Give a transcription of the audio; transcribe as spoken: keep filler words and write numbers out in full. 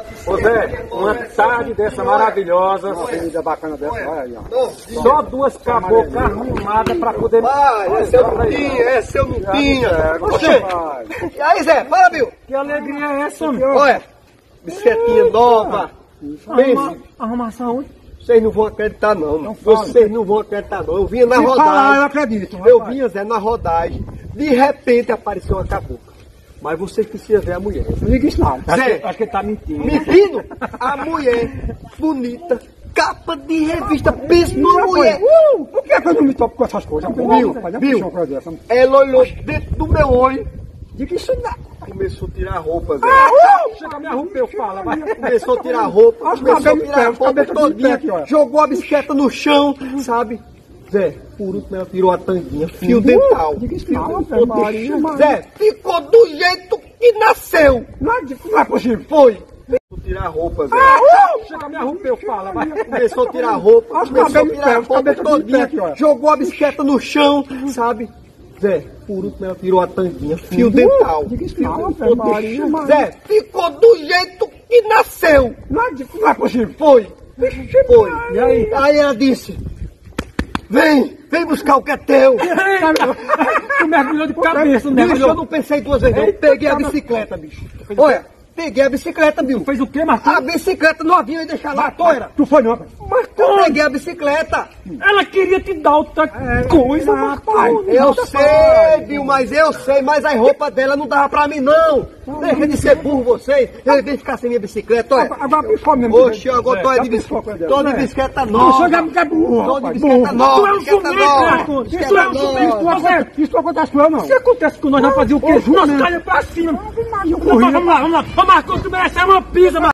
Ô Zé, uma tarde dessa maravilhosa, Uma avenida bacana dessa, olha aí, ó. só duas caboclas arrumadas pra poder... Pai, esse eu não tinha, esse eu não tinha. Oxê. E aí, Zé, fala, Bill. Que alegria é essa, meu? Olha, bicicletinha nova. Pense, Arrumação onde? vocês não vão acreditar não, mano. Vocês não vão acreditar não. Eu vinha na Se falar, eu rodagem. acredito. Eu rapaz. vinha, Zé, na rodagem. De repente apareceu uma cabocla. Mas vocês precisam ver a mulher. Não diga isso não. Acho, Zé. que, acho que ele tá mentindo. Mentindo? A mulher, bonita, capa de revista, pensa numa mulher. Uh, por que é que eu não me topo com essas coisas? Viu? Rapaz, não Viu? puxa uma coisa dessa. Ela olhou dentro do meu olho. Diga isso não. Começou a tirar a roupa, Zé. Chega, me arrumeu, fala, vai. Começou a tirar a roupa, Os começou a cabelos tirar a de pé, os roupa cabelos de todinha, pé aqui, ó. jogou a bicicleta no chão, sabe? Zé, por último ela tirou a tanguinha, fio dental. Diga isso Fio não, dental. Zé Maria, Maria. Zé, ficou do jeito que nasceu. Não é, não é possível. Foi. Começou a tirar a roupa, Zé. Chega, me arrumeu, fala, vai. Começou a tirar a roupa, Os começou a cabelos de tirar a pé, os roupa cabelos de pé todinha, aqui, ó. jogou a bicicleta no chão, sabe? Zé, por último ela tirou a tanguinha, fio dental. Diga isso Fio não, dental. Zé Maria, Maria. Zé, ficou do jeito que nasceu. Não é, não é possível. Foi. Foi. E aí? Aí ela disse, vem, vem buscar o que é teu. Tu mergulhou de cabeça, Bicho, eu mergulhou. não pensei duas vezes, não. Eu peguei a bicicleta, bicho. Olha, peguei a bicicleta, bicho. Fez o quê, Marcos? A bicicleta não havia deixar lá, toira. Tu foi não, rapaz. Mas eu peguei a bicicleta. Ela queria te dar outra coisa, rapaz. Eu sei, viu, mas eu sei, mas as roupas dela não dava pra mim, não. Deixa de ser burro vocês. Eu vim ficar sem minha bicicleta, olha. Agora piscou mesmo. Oxe, agora tô de Já piscou com a bicicleta. dela. Tô de É. bicicleta Não, o senhor já nova. é burro, Tô de rapaz. bicicleta Burro. nova. Tu é um bicicleta sumiço, nova, Marcos. bicicleta Tu é um nova. sumiço. Isso não acontece- Isso não acontece com eu, não. Se acontece com nós, nós fazia o quê? Nós caímos pra cima. Vamos lá, vamos lá. Ô, Marcos, tu merece uma pizza, Marcos.